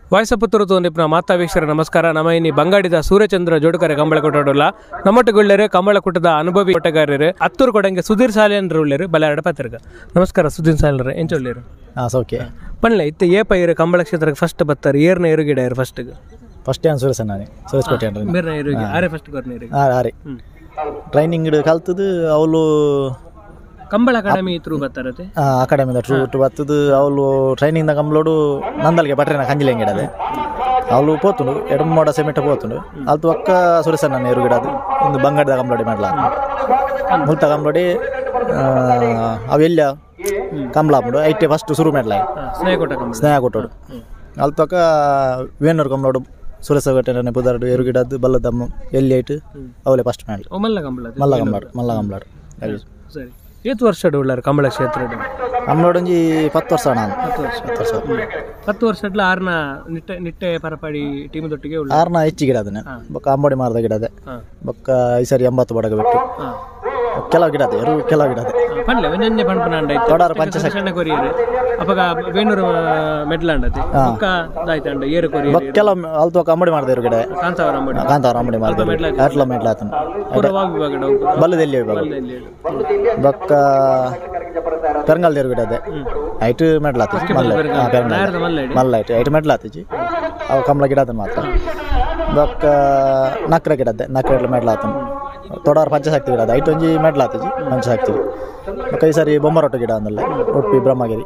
ವಾಯ್ಸಪುತ್ತೂರು ತೋಂದಿಪ್ಪ ಮಾತಾ ವೀಕ್ಷಕರ ನಮಸ್ಕಾರ. ನಮ್ಮ ಇನ್ನಿ ಬಂಗಾಡಿದ ಸೂರ್ಯಚಂದ್ರ ಜೋಡುಕರೆ ಕಂಬಳ ಕೊಟ್ಟೋಡಲ್ಲ ನಮ್ಮೊಟ್ಟಿಗೊಳ್ಳೇರು ಕಂಬಳ ಕುಟ್ಟದ ಅನುಭವಿ ಕೊಟ್ಟಗಾರರು ಹತ್ತೂರು ಕೊಡಂಗೆ ಸುಧೀರ್ ಸಾಲಿಯನ್ರು ಉಳ್ಳೇರು ಬಲ್ಲಾರಡ ಪತ್ರಿಕ. ನಮಸ್ಕಾರ ಸುಧೀರ್ ಸಾಲಿಯನ್ರು ಎಂಚೊಳ್ಳೇರು ಸೌಖ್ಯ ಪನ್ಲೆ ಇತ್ತು ಏಪ ಇರು ಕಂಬಳ ಕ್ಷೇತ್ರಕ್ಕೆ ಫಸ್ಟ್ ಬತ್ತಾರೆ ಏರ್ನ ಎರುಗಿಡ ಇರು ಫಸ್ಟ್ ಏನು ಸುರೇಶ್ ನಾನೇ ಸುರೇಶ್ ಕೋಟೆ ಬೇರೆ ಎರುಗಿ ಆರೆ ಫಸ್ಟ್ ಕೊರ್ನ ಎರುಗಿ ಆರೆ ಟ್ರೈನಿಂಗ್ ಕಲ್ತದು ಅವಳು ಕಂಬಳ ಅಕಾಡೆಮಿ ತ್ರೂ ಬರ್ತಾರತೆ ಅಕಾಡೆಮಿದ ಟ್ರೂ ಬರ್ತದು ಅವಳು ಟ್ರೈನಿಂಗ್ನ ಕಂಬಳೋಡು ನಂದಲ್ಗೆ ಬಟ್ರೆನ ಕಂಜಿಲೆ ಹೆಂಗಿಡದೆ ಅವಳು ಪೋತುಂಡು ಎರಡು ಮೋಡ ಸೆಮೆಂಟ ಪೋತುಂಡು ಅದು ಒಕ್ಕ ಸುರೇಶ್ ನಾನು ಎರುಗಿಡದು ಒಂದು ಬಂಗಾಡದ ಕಂಬಳೋಡಿ ಮಾಡ್ಲ ಮುಲ್ತ ಕಂಬಳೋಡಿ ಅವೆಲ್ಲ ಕಂಬಳ ಹಾಕೊಂಡು ಐಟೆ ಫಸ್ಟ್ ಶುರು ಮಾಡ್ಲ ಸ್ನೇಹ ಕೊಟ್ಟೋಡು ಅಲ್ಲಿ ತಕ್ಕ ವೇಣೂರು ಕಂಬಳೋಡು ಸುರೇಶ ಕೊಟ್ಟೆ ಬುಧಾರ್ಡು ಎರುಗಿಡದು ಬಲ್ಲದಮ್ಮ ಎಲ್ಲಿ ಐಟು ಅವಲೇ ಫಸ್ಟ್ ಮಾಡ್ಲಿ ಮಲ್ಲ ಕಂಬಳಾಡು ಸರಿ ಏತ್ ವರ್ಷ ಉಳ್ಳಾರ ಕಂಬಳ ಕ್ಷೇತ್ರ ಕಂಬಳೋಡೊಂಜಿ 10 ವರ್ಷ ನಾನು 10 ವರ್ಷ ಆರ್ನ ನಿಟ್ಟೆ ಪರಪಾಡಿ ಟೀಮ್ ದೊಟ್ಟಿಗೆ ಆರ್ನ ಹೆಚ್ಚಿ ಗಿಡದನೆ ಬೊಕ್ಕ ಅಂಬಡಿ ಮಾರದ ಗಿಡದೆ ಬೊಕ್ಕ ಈ ಸರಿ 80 ಬಡಗ ಬಿಟ್ಟು ಕೆಲವು ಗಿಡದೆ ಕೆಲವು ಗಿಡದೆ ಪಂಡ್ಲೆ ಒಂಜೆ ಪಂಪನಂಡ ತೊಡಾರ ಪಂಚಸಕ್ಷಣ ಕೊರಿಯರೆ ಅಪಗ ಬೇಣೂರು ಮೆಡ್ಲಾಂಡತಿ ಬೊಕ್ಕ ದಾಯ್ತಂಡ ಏರು ಕೊರಿಯರೆ ಬೊಕ್ಕ ಕೆಲವು ಅಲ್ತು ಅಂಬಡಿ ಮಾರದ ಗಿಡ ಕಾಂತಾವರ ಅಂಬಡಿ ಮಾರದ ಅಟ್ಲ ಮೆಡ್ಲಾತನ ಬಲ್ಲದಲ್ಲಿ ಬೊಕ್ಕ ಪೆರಂಗಲ್ ದೇರು ಗಿಡದೆ ಐಟು ಮೆಡ್ಲಾತಿ ಮಲ್ಲ ಐಟು ಮೆಡ್ಲಾತಿಜಿ ಅವು ಕಂಬಳ ಗಿಡದ ಮಾತ್ರ ಬೊಕ್ಕ ನಕ್ರ ಗಿಡದೆ ನಕ್ರ ಮೆಡ್ಲಾತನ ತೊಡಾರ ಪಂಚಶಕ್ತಿ ಗಿಡ ಐಟು ಒಂಜಿ ಮೆಡ್ಲಾತಿಜಿ ಪಂಚಶಕ್ತಿ ಬೊಕ್ಕ ಈ ಸರಿ ಬೊಮ್ಮರೊಟ್ಟು ಗಿಡ ಅಂದಲ್ಲ ಉಡುಪಿ ಬ್ರಹ್ಮಗಿರಿ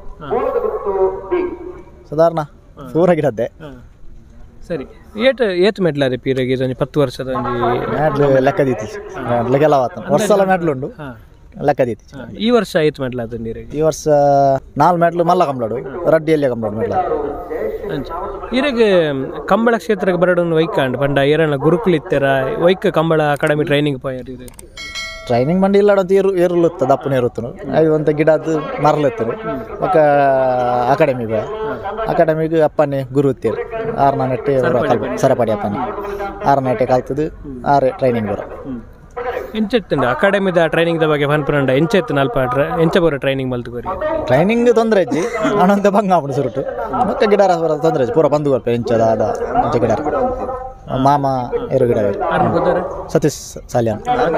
ಸಾಧಾರಣ ಪೂರ ಗಿಡದ್ದೆ ಸರಿ ಏಟ್ ಮೆಡ್ಲಾದೆ ಪೀರಗೆ 10 ವರ್ಷದ ಮೆಡ್ಲು ಲೆಕ್ಕದೀತಿ ಲೆಕ್ಕೆಲ್ಲ ವರ್ಷ ಮೆಡ್ಲುಂಡು ಲೆಕ್ಕದೀತಿ ಈ ವರ್ಷ ಐತ್ ಮೆಡ್ಲಾದ ನೀರಿಗೆ ಈ ವರ್ಷ 4 ಮೆಡ್ಲು ಮಲ್ಲ ಕಂಬಳೋಡು ರಡ್ಡಿಯಲ್ಲಿ ಕಂಬಳೋಡು ಮೆಡ್ಲ ಇರಗೆ ಕಂಬಳ ಕ್ಷೇತ್ರಕ್ಕೆ ಬರಡನ್ನು ವೈಕಾಂಡ್ ಪಂಡ ಏರಣ್ಣ ಗುರುಕುಲ್ ಇತ್ತರ ವೈಕ ಕಂಬಳ ಅಕಾಡೆಮಿ ಟ್ರೈನಿಂಗ್ ಪಾಯರ್ ಇದೆ ಟ್ರೈನಿಂಗ್ ಮಂಡಿ ಇಲ್ಲಾಡಂತ ಏರುಲುತ್ತ ದಪ್ಪನ ಇರುತ್ತನು ಅಂತ ಗಿಡ ಅದು ಮರಲುತ್ತರು ಒಕ್ಕ ಅಕಾಡೆಮಿಗೆ ಅಪ್ಪನೇ ಗುರು ಇತ್ತೀರು 6 ನೆಟ್ಟೆ ಸರಪಾಡಿ ಅಪ್ಪನೇ 6 ನೆಟ್ಟೆ ಕಲ್ತದು 6 ಟ್ರೈನಿಂಗ್ ಬರೋ ಎಂಚೆತ್ತಂಡ ಅಕಾಡೆಮಿದ ಟ್ರೈನಿಂಗ್ ಬಗ್ಗೆ ಪನ್ಪುರಂಡ ಎಂಚೆತ್ತು ಅಲ್ಪ ಎಂಚ ಬರೋ ಟ್ರೈನಿಂಗ್ ಮಲ್ತುಕೋರಿ ಟ್ರೈನಿಂಗ್ ತೊಂದರೆ ಅಜ್ಜಿ ಅನಂತ ಭಂಗ ಆಗ್ಬಿಡು ಸುರುಟು ಮಕ್ಕ ಗಿಡ ತೊಂದರೆ ಅಜ್ಜಿ ಪೂರ ಬಂದು ಬರ್ಪೆ ಎಂಚದ ಅದ ಎಂಚ ಗಿಡ ಮಾಮ ಎರು ಗಿಡ ಸತೀಶ್ ಸಾಲಿಯಾನ್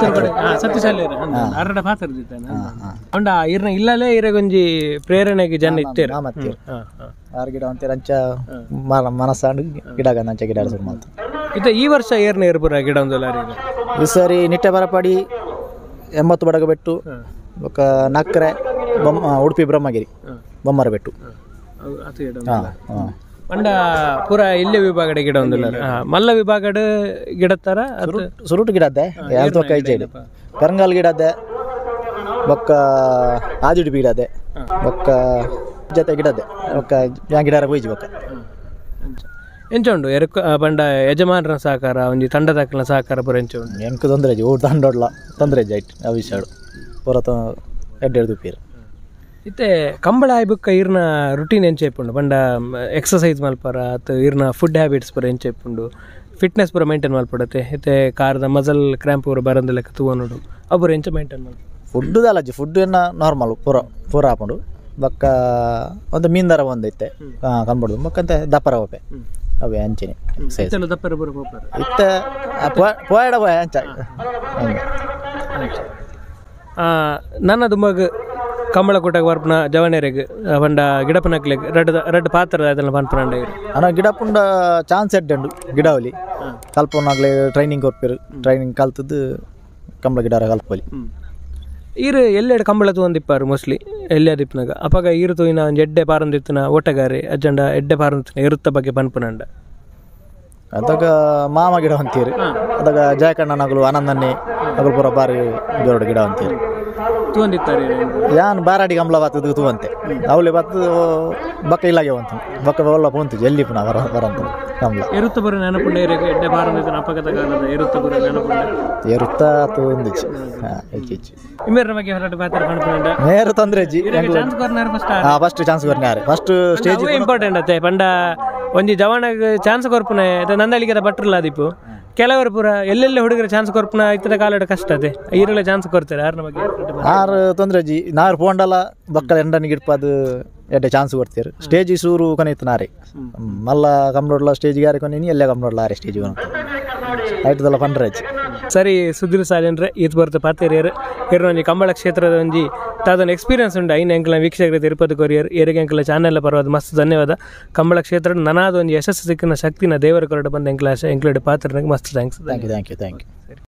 ಅರ್ಡ ಪಾತ್ರ ಅಂಡ ಇರ್ನ ಇಲ್ಲಲೇ ಇರಗೊಂಜಿ ಪ್ರೇರಣೆಗೆ ಜನ ಇತ್ತೇರು ಆರು ಗಿಡ ಅಂತೀರ ಅಂಚ ಮನಸ್ಸಾಂಡು ಗಿಡಗ ಅಂಚ ಗಿಡ ಶುರು ಮಾಡ್ತು ಇತ್ತ ಈ ವರ್ಷ ಏರ್ನ ಇರ್ಬುರ ಗಿಡ ಒಂದು ಈ ಸರಿ ನಿಟ್ಟೆ ಬರಪಾಡಿ 80 ಬಡಗ ಬೆಟ್ಟು ఒక ನಕ್ರೆ ಉಡುಪಿ ಬ್ರಹ್ಮಗಿರಿ ಬೊಮ್ಮರ ಬೆಟ್ಟು ಪಂಡ ಪೂರ ಇಲ್ಲೇ ವಿಭಾಗದ ಗಿಡ ಒಂದು ಮಲ್ಲ ವಿಭಾಗದ ಗಿಡತ್ತಾರ ಸುರುಟು ಗಿಡದ್ದೆ ಯಾವ್ದು ಕೈ ಜೈಡು ಪೆರಂಗಾಲ್ ಗಿಡದ್ದೆ ಬೊಕ್ಕ ಆದಿಡುಪಿ ಗಿಡದೆ ಬೊಕ್ಕ ಜೊತೆ ಗಿಡದ್ದೆ ಬೊಕ್ಕ ಗಿಡರ ಬೈಜಿ ಬೊಕ್ಕ ಎಂಚ ಉಂಡು ಎರಕು ಪಂಡ ಯಜಮಾನರ ಸಹಕಾರ ಒಂಜಿ ತಂಡದಕ್ಕಲ ಸಹಕಾರ ಪೂರ ಎಂಚ ಉಂಡು ಎಂಕು ತೊಂದರೆ ಊಟ ತಂಡೋಡ್ಲ ತೊಂದರೆ ಐಟ್ ಅವಿಷಾಡು ಪೂರ ಎಡ್ಡೆಡ್ದು ಪೀರು ಇತ್ತೆ ಕಂಬಳ ಆಯ್ಬುಕ್ಕ ಇರ್ನ ರುಟೀನ್ ಎಂಚ ಇಪ್ಪುಂಡು ಪಂಡ ಎಕ್ಸಸೈಸ್ ಮಲ್ಪರ ಅಥವಾ ಇರ್ನ ಫುಡ್ ಹ್ಯಾಬಿಟ್ಸ್ ಪೂರ ಎಂಚ ಇಪ್ಪುಂಡು ಫಿಟ್ನೆಸ್ ಪೂರ ಮೇಂಟೈನ್ ಮಲ್ಪಡತ್ತೆ ಇತ್ತೆ ಕಾರ್ದ ಮಜಲ್ ಕ್ರ್ಯಾಂಪ್ ಪೂರ ಬರಂದ ಲೆಕ್ಕ ತೂವನೋಡು ಅವು ಎಂಚ ಮೇಂಟೈನ್ ಮಾಡಿ ಫುಡ್ದು ಅಲ್ಲಜ್ಜಿ ಫುಡ್ ಏನ ನಾರ್ಮಲ್ ಪೂರ ಹಾಕೊಂಡು ಬಕ್ಕ ಒಂದು ಮೀನ್ದಾರ ಒಂದೈತೆ ಕಂಬಡ್ದು ಮಕ್ಕಂತ ದಪ್ಪರ ಹೋಪೆ ಅವೇ ಅಂಚಿನಿ ದಪ್ಪರ ಇತ್ತ ಪೋಯಡ ಪೋಯ ಅಂಚ ನನ್ನದು ಮಗ ಕಂಬಳ ಕೊಟ್ಟಾಗ ಬರ್ಪನ ಜವನೇರೆಗೆ ಪಂಡ ಗಿಡಪನಕ್ಲೆ ರಡ್ ಪಾತ್ರ ಅದೆಲ್ಲ ಪನ್ಪನಂಡ ಅಣ್ಣ ಗಿಡಪುಂಡ ಚಾನ್ಸ್ ಎಡ್ಡು ಗಿಡವಲಿ ಕಲ್ಪನಾಗ್ಲಿ ಟ್ರೈನಿಂಗ್ ಕೊಡ್ಪಿರು ಟ್ರೈನಿಂಗ್ ಕಲ್ತದ್ದು ಕಂಬಳ ಗಿಡ ಕಲ್ಪಲಿ ಈರು ಎಲ್ಲೆಡೆ ಕಂಬಳ ತಗೊಂಡಿಪ್ಪಾರು ಮೋಸ್ಟ್ಲಿ ಎಲ್ಲೇ ದಿಪ್ಪನಾಗ ಅಪಾಗ ಈರು ತೋಯಿನ ಒಂದು ಎಡ್ಡೆ ಪಾರಂದಿತ್ತನ ಓಟಗಾರಿ ಅಜ್ಜಂಡ ಎಡ್ಡೆ ಪಾರಂದಿತ್ತನ ಇರುತ್ತ ಬಗ್ಗೆ ಪನ್ಪನಂಡ ಅದಾಗ ಮಾಮ ಗಿಡ ಅಂತೀರಿ ಅದಾಗ ಜಯಕಣ್ಣನಗಳು ಆನಂದನ್ನೇ ಅಗಳು ಪೂರ ಬಾರಿ ಬೇರೋಡು ಗಿಡ ಅಂತೀರಿ ತಗೊಂಡಿತ್ತಾರೆ ಯಾನ್ ಬಾರಾಡಿ ಕಂಬಳ ಬತ್ತದು ತೂವಂತೆ ಅವಳಿ ಬತ್ತು ಬಕ್ಕ ಇಲ್ಲಾಗೆ ಅಂತ ಬಕ್ಕ ಒಳ್ಳ ಪೋಂತು ಎಲ್ಲಿ ಪುನಃ ಬರಂತ ಕಂಬಳ ಎರುತ್ತ ಬರೋ ನೆನಪುಂಡ ಎಡ್ಡೆ ಪಾರಂದಿತ್ತನ ಅಪಘಾತ ಕಾಲದ ಎರುತ್ತ ಬರೋ ನೆನಪುಂಡ ಎರುತ್ತ ತೂಂದಿಚ್ಚು ಹೆಚ್ಚು ಇಮೇರ ಬಗ್ಗೆ ಹೊರಟು ಪಾತ್ರ ಪನ್ಪನಂಡ ನೇರ ತೊಂದ್ರೆ ಅಜ್ಜಿ ಚಾನ್ಸ್ ಕೊರ್ನಾರ ಫಸ್ಟ್ ಚಾನ್ಸ್ ಕೊರ್ನಾರೆ ಫಸ್ಟ್ ಸ್ಟೇಜ್ ಇಂಪಾರ್ಟೆಂಟ್ ಅತ್ತೆ ಪಂಡ ಒಂಜಿ ಜವಾನಗ ಚಾನ್ಸ್ ಕೊರ್ಪುನೆ ನಂದಳಿಗೆ ಬಟ್ರಲ್ಲ ದಿಪ್ಪು ಕೆಲವರು ಪೂರ ಎಲ್ಲೆಲ್ಲ ಹುಡುಗರ ಚಾನ್ಸ್ ಕೊರ್ಪನ ಇತರ ಕಾಲದ ಕಷ್ಟ ಅದೇ ಈರೆಲ್ಲ ಚಾನ್ಸ್ ಕೊಡ್ತಾರೆ ಯಾರ ನಮಗೆ ಆರು ತೊಂದರೆ ಜಿ ನಾರು ಪೋಂಡಲ್ಲ ಬಕ್ಕಲ ಎಂಡನಿಗೆ ಇಡ್ಪದು ಎಡ್ಡೆ ಚಾನ್ಸ್ ಕೊಡ್ತೀರಿ ಸ್ಟೇಜ್ ಸೂರು ಕೊನಿತ್ತು ನಾರಿ ಮಲ್ಲ ಕಮ್ರೋಡ್ಲ ಸ್ಟೇಜ್ಗೆ ಯಾರು ಕೊನಿ ಎಲ್ಲೇ ಕಮ್ರೋಡ್ಲ ಆರೆ ಸ್ಟೇಜ್ ಆಯ್ತದಲ್ಲ ಪಂಡ್ರಾಜ್ ಸರಿ ಸುಧೀರ್ ಸಾಲೇನ್ರೆ ಇದು ಬರ್ತು ಪಾತೇರಿಯರ್ ಇರೋಂಜಿ ಕಂಬಳ ಕ್ಷೇತ್ರದ ಒಂಜಿ ತಾದೊಂದು ಎಕ್ಸ್ಪೀರಿಯನ್ಸ್ ಉಂಡು ಐನ ಎಂಕಲ ವೀಕ್ಷಕರ ತಿರುಪತಿ ಕೊರಿಯರ್ ಏರಿಗೆ ಎಂಕಲ ಚಾನೆಲ್ ಪರವಾದ ಮಸ್ತ್ ಧನ್ಯವಾದ ಕಂಬಳ ಕ್ಷೇತ್ರ ನನಾದ ಒಂದು ಯಶಸ್ಸು ಸಿಕ್ಕಿನ ಶಕ್ತಿನ ದೇವರ ಕೊರಡು ಬಂದ ಎಂಕ್ಲಾಶ ಎಂಕ್ಲಡ್ ಪಾತ್ರ ಮಸ್ತ್ ಥ್ಯಾಂಕ್ಸ್ ಥ್ಯಾಂಕ್ ಯು